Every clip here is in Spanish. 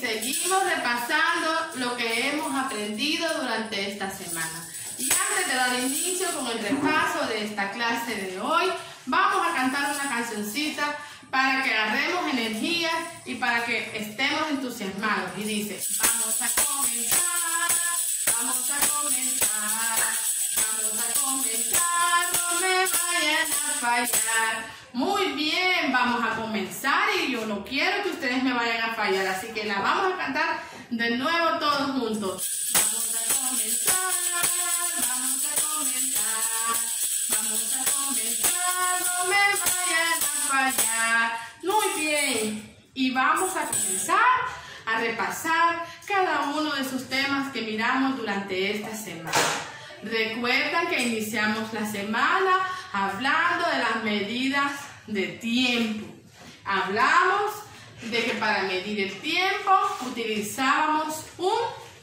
seguimos repasando lo que hemos aprendido durante esta semana. Y antes de dar inicio con el repaso de esta clase de hoy, vamos a cantar una cancioncita para que agarremos energía y para que estemos entusiasmados. Y dice, vamos a comenzar, vamos a comenzar, vamos a comenzar, no me vayan a fallar. Muy bien, vamos a comenzar y yo no quiero que ustedes me vayan a fallar, así que la vamos a cantar de nuevo todos juntos. Vamos a comenzar, vamos a comenzar, vamos a comenzar, no me vayan a fallar. Muy bien, y vamos a comenzar a repasar cada uno de esos temas que miramos durante esta semana. Recuerdan que iniciamos la semana hablando de las medidas de tiempo. Hablamos de que para medir el tiempo utilizábamos un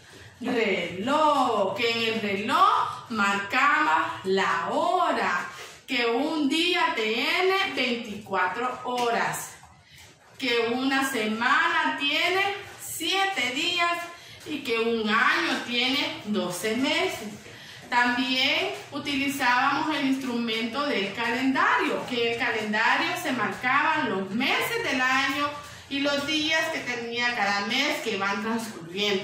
reloj, que en el reloj marcaba la hora, que un día tiene 24 horas, que una semana tiene 7 días y que un año tiene 12 meses. También utilizábamos el instrumento del calendario, que en el calendario se marcaban los meses del año y los días que tenía cada mes que van transcurriendo.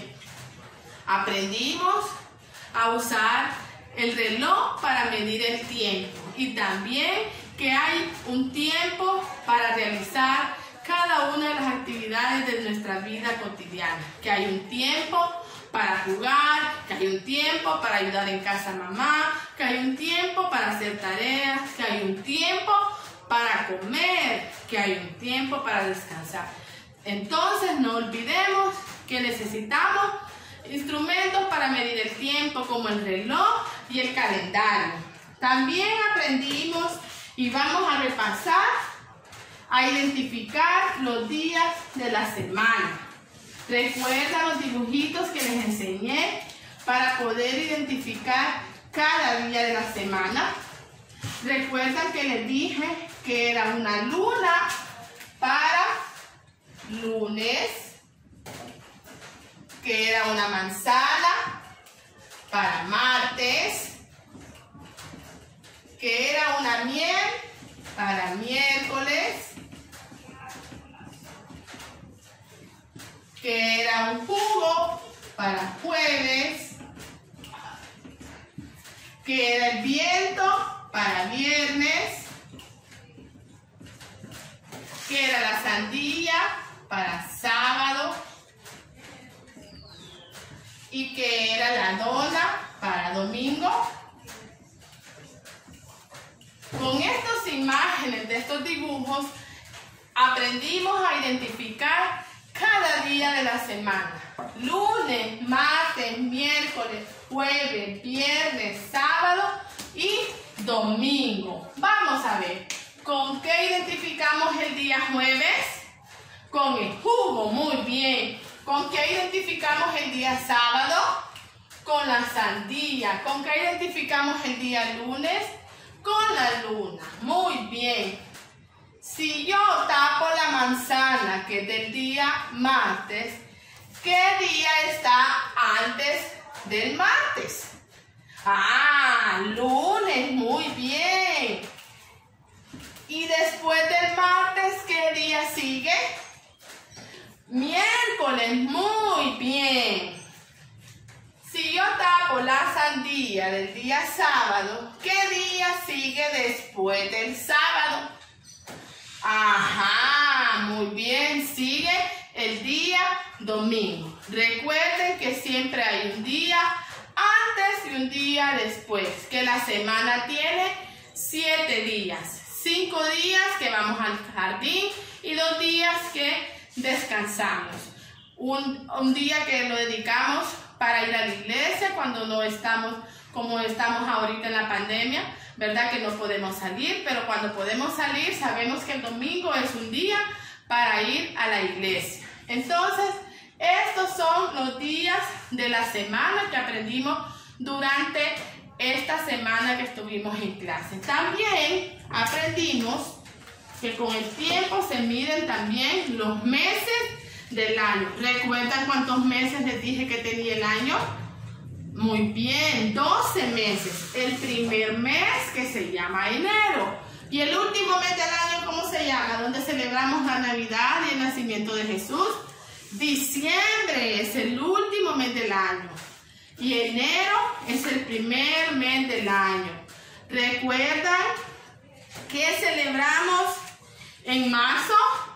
Aprendimos a usar el reloj para medir el tiempo y también que hay un tiempo para realizar cada una de las actividades de nuestra vida cotidiana, que hay un tiempo para jugar, que hay un tiempo para ayudar en casa a mamá, que hay un tiempo para hacer tareas, que hay un tiempo para comer, que hay un tiempo para descansar. Entonces no olvidemos que necesitamos instrumentos para medir el tiempo como el reloj y el calendario. También aprendimos y vamos a repasar a identificar los días de la semana. ¿Recuerdan los dibujitos que les enseñé para poder identificar cada día de la semana? ¿Recuerdan que les dije que era una luna para lunes? Que era una manzana para martes? Que era una miel para miércoles? Que era un jugo para jueves, que era el viento para viernes, que era la sandía para sábado y que era la dona para domingo. Con estas imágenes de estos dibujos aprendimos a identificar cada día de la semana: lunes, martes, miércoles, jueves, viernes, sábado y domingo. Vamos a ver, ¿con qué identificamos el día jueves? Con el jugo, muy bien. ¿Con qué identificamos el día sábado? Con la sandía. ¿Con qué identificamos el día lunes? Con la luna, muy bien. Si yo tapo la manzana, que es del día martes, ¿qué día está antes del martes? Ah, lunes, muy bien. Y después del martes, ¿qué día sigue? Miércoles, muy bien. Si yo tapo la sandía del día sábado, ¿qué día sigue después del sábado? Ajá, muy bien, sigue el día domingo. Recuerden que siempre hay un día antes y un día después, que la semana tiene 7 días. 5 días que vamos al jardín y 2 días que descansamos. Un día que lo dedicamos para ir a la iglesia cuando no estamos como estamos ahorita en la pandemia, ¿verdad? Que no podemos salir, pero cuando podemos salir sabemos que el domingo es un día para ir a la iglesia. Entonces, estos son los días de la semana que aprendimos durante esta semana que estuvimos en clase. También aprendimos que con el tiempo se miden también los meses del año. ¿Recuerdan cuántos meses les dije que tenía el año? Muy bien, 12 meses. El primer mes, que se llama enero. Y el último mes del año, ¿cómo se llama? Donde celebramos la Navidad y el nacimiento de Jesús. Diciembre es el último mes del año. Y enero es el primer mes del año. ¿Recuerdan qué celebramos en marzo?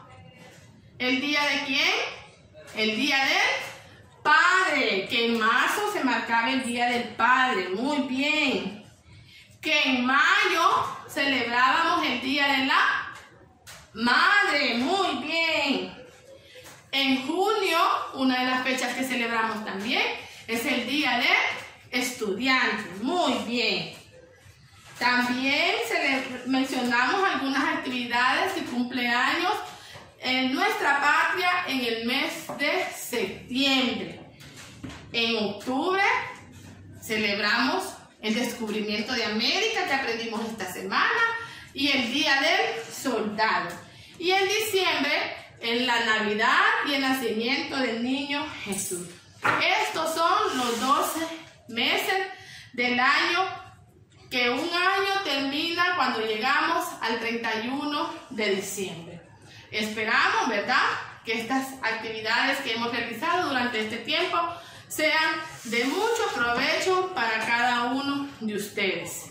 ¿El día de quién? El día del Padre. Que en marzo se marcaba el Día del Padre. Muy bien. Que en mayo celebrábamos el Día de la Madre. Muy bien. En junio, una de las fechas que celebramos también es el Día del Estudiante. Muy bien. También mencionamos algunas actividades y cumpleaños en nuestra patria en el mes de septiembre. En octubre celebramos el descubrimiento de América que aprendimos esta semana y el Día del Soldado. Y en diciembre, en la Navidad y el nacimiento del niño Jesús. Estos son los 12 meses del año, que un año termina cuando llegamos al 31 de diciembre. Esperamos, ¿verdad?, que estas actividades que hemos realizado durante este tiempo sean de mucho provecho para cada uno de ustedes.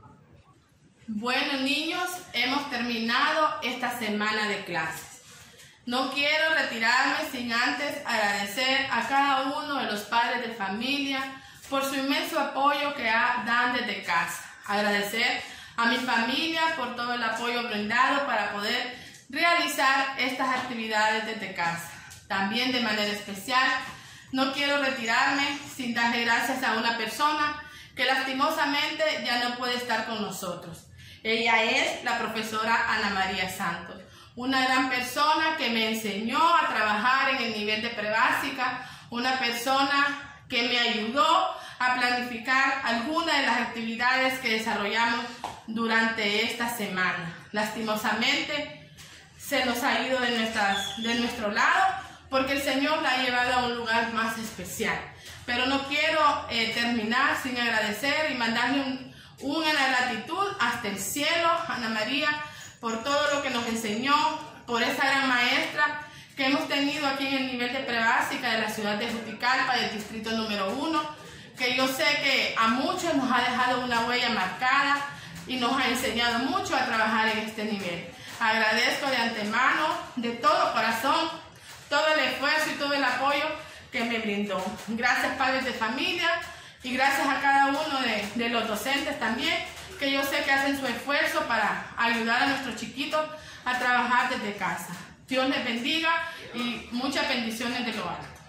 Bueno, niños, hemos terminado esta semana de clases. No quiero retirarme sin antes agradecer a cada uno de los padres de familia por su inmenso apoyo que dan desde casa. Agradecer a mi familia por todo el apoyo brindado para poder realizar estas actividades desde casa. También de manera especial, no quiero retirarme sin darle gracias a una persona que lastimosamente ya no puede estar con nosotros. Ella es la profesora Ana María Santos. Una gran persona que me enseñó a trabajar en el nivel de prebásica, una persona que me ayudó a planificar algunas de las actividades que desarrollamos durante esta semana. Lastimosamente se nos ha ido de nuestro lado porque el Señor la ha llevado a un lugar más especial. Pero no quiero terminar sin agradecer y mandarle una gratitud hasta el cielo, Ana María, por todo lo que nos enseñó, por esa gran maestra que hemos tenido aquí en el nivel de prebásica de la ciudad de Juticalpa, del distrito número 1, que yo sé que a muchos nos ha dejado una huella marcada y nos ha enseñado mucho a trabajar en este nivel. Agradezco de antemano, de todo corazón, todo el esfuerzo y todo el apoyo que me brindó. Gracias, padres de familia, y gracias a cada uno de los docentes también, que yo sé que hacen su esfuerzo para ayudar a nuestros chiquitos a trabajar desde casa. Dios les bendiga y muchas bendiciones de lo alto.